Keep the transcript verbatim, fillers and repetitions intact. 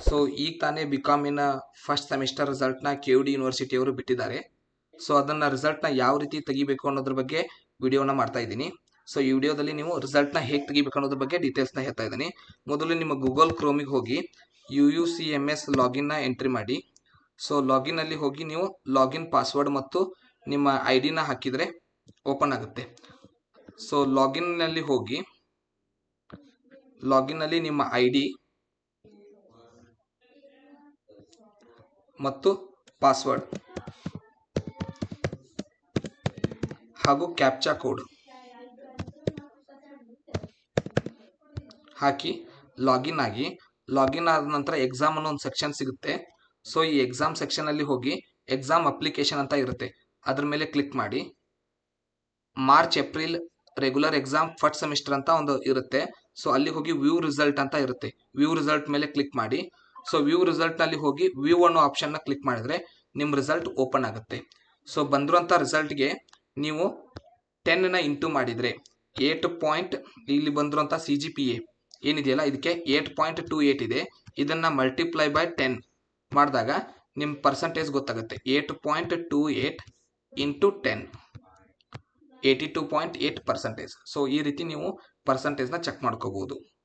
So ಈಗ ತಾನೇ B ಕಾಮಿನ ಫಸ್ಟ್ ಸೆಮಿಸ್ಟರ್ ರಿಸಲ್ಟ್ನ ಕೆ ಯು ಡಿ ಯೂನಿವರ್ಸಿಟಿಯವರು ಬಿಟ್ಟಿದ್ದಾರೆ. ಸೊ ಅದನ್ನು ರಿಸಲ್ಟ್ನ ಯಾವ ರೀತಿ ತೆಗಿಬೇಕು ಅನ್ನೋದ್ರ ಬಗ್ಗೆ ವಿಡಿಯೋನ ಮಾಡ್ತಾ ಇದ್ದೀನಿ. ಸೊ ಈ ವಿಡಿಯೋದಲ್ಲಿ ನೀವು ರಿಸಲ್ಟ್ನ ಹೇಗೆ ತೆಗಿಬೇಕು ಅನ್ನೋದ್ರ ಬಗ್ಗೆ ಡೀಟೇಲ್ಸ್ನ ಹೇಳ್ತಾ ಇದ್ದೀನಿ. ಮೊದಲು ನಿಮ್ಮ ಗೂಗಲ್ ಕ್ರೋಮಿಗೆ ಹೋಗಿ U U C M S ಲಾಗಿನ್ನ ಎಂಟ್ರಿ ಮಾಡಿ. ಸೊ ಲಾಗಿನ್ನಲ್ಲಿ ಹೋಗಿ ನೀವು ಲಾಗಿನ್ ಪಾಸ್ವರ್ಡ್ ಮತ್ತು ನಿಮ್ಮ ಐ ಡಿನ ಹಾಕಿದರೆ ಓಪನ್ ಆಗುತ್ತೆ. ಸೊ ಲಾಗಿನ್ನಲ್ಲಿ ಹೋಗಿ ಲಾಗಿನ್ನಲ್ಲಿ ನಿಮ್ಮ ಐ ಡಿ ಮತ್ತು ಪಾಸ್ವರ್ಡ್ ಹಾಗೂ ಕ್ಯಾಪ್ಚಾ ಕೋಡ್ ಹಾಕಿ ಲಾಗಿನ್ ಆಗಿ, ಲಾಗಿನ್ ಆದ ನಂತರ ಎಕ್ಸಾಮ್ ಅನ್ನೋ ಒಂದು ಸೆಕ್ಷನ್ ಸಿಗುತ್ತೆ. ಸೊ ಈ ಎಕ್ಸಾಮ್ ಸೆಕ್ಷನಲ್ಲಿ ಹೋಗಿ ಎಕ್ಸಾಮ್ ಅಪ್ಲಿಕೇಶನ್ ಅಂತ ಇರುತ್ತೆ, ಅದ್ರ ಮೇಲೆ ಕ್ಲಿಕ್ ಮಾಡಿ. March April regular exam first semester ಅಂತ ಒಂದು ಇರುತ್ತೆ. ಸೊ ಅಲ್ಲಿ ಹೋಗಿ ವ್ಯೂ ರಿಸಲ್ಟ್ ಅಂತ ಇರುತ್ತೆ, ವ್ಯೂ ರಿಸಲ್ಟ್ ಮೇಲೆ ಕ್ಲಿಕ್ ಮಾಡಿ. ಸೊ ವ್ಯೂ ರಿಸಲ್ಟ್ನಲ್ಲಿ ಹೋಗಿ ವ್ಯೂ ಅನ್ನೋ ಆಪ್ಷನ್ನ ಕ್ಲಿಕ್ ಮಾಡಿದ್ರೆ ನಿಮ್ಮ ರಿಸಲ್ಟ್ ಓಪನ್ ಆಗುತ್ತೆ. ಸೊ ಬಂದಿರುವಂಥ ರಿಸಲ್ಟ್ಗೆ ನೀವು ಟೆನ್ನ ಇಂಟು ಮಾಡಿದರೆ ಏಟ್ ಪಾಯಿಂಟ್ ಇಲ್ಲಿ ಬಂದಿರುವಂಥ ಸಿ ಜಿ ಪಿ ಎ ಏನಿದೆಯಲ್ಲ ಇದಕ್ಕೆ ಏಟ್ ಪಾಯಿಂಟ್ ಟು ಏಟ್ ಇದೆ. ಇದನ್ನು ಮಲ್ಟಿಪ್ಲೈ ಬೈ ಟೆನ್ ಮಾಡಿದಾಗ ನಿಮ್ಮ ಪರ್ಸಂಟೇಜ್ ಗೊತ್ತಾಗುತ್ತೆ. Eight point two eight into ten eighty two point eight percentage. So ಈ ರೀತಿ ನೀವು ಪರ್ಸೆಂಟೇಜ್ನ ಚೆಕ್ ಮಾಡ್ಕೋಬೋದು.